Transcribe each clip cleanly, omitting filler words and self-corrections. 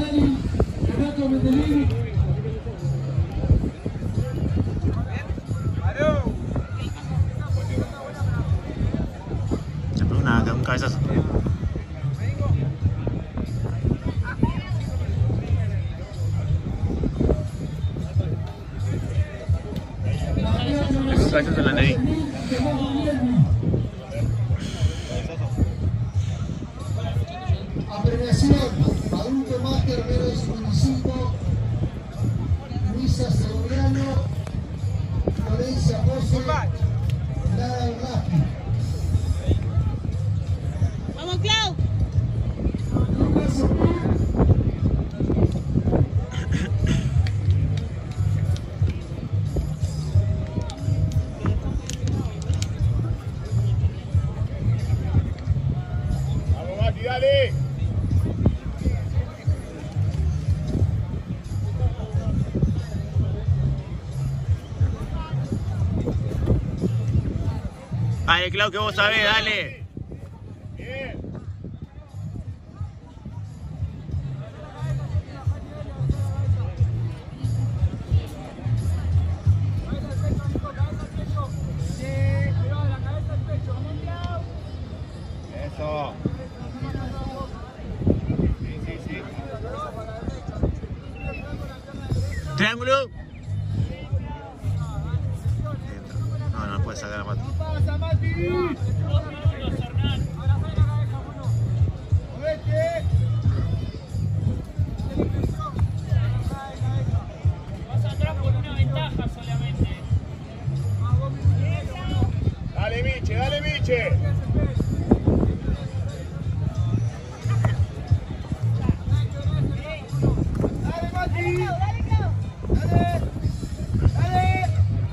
Medellín, Renato Medellín. Se pegó un cabezazo. Es un cabezazo en la nariz. Apreciación, adulto máster menos 55, Luisa Seguriano, Florencia José, Lara Urraski. ¡Vamos, Clau! Lucas Ortiz. ¡Vamos, Mati, dale! Dale, Clau, que vos sabés, dale. Bien. Eso. Sí, sí, sí. Triángulo. No, no puede sacar la pata. ¡Pasa, Mati! ¡Movete! Vas atrás por una ventaja solamente. Dale, Miche, dale, Miche. Dale, Mati. Dale. Dale.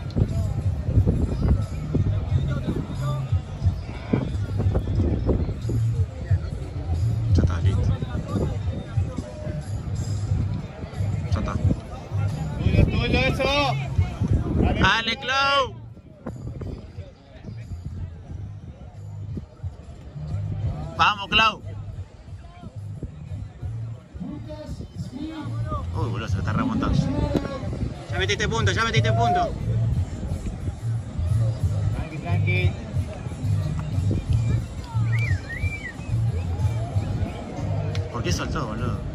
Ya está, listo. Ya está. Tuyo, eso. Dale, Dale, Clau. Vamos, Clau. Uy, boludo, se lo está remontando. Ya metiste punto, ya metiste punto. Tranqui, tranqui. ¿Por qué soltó, boludo?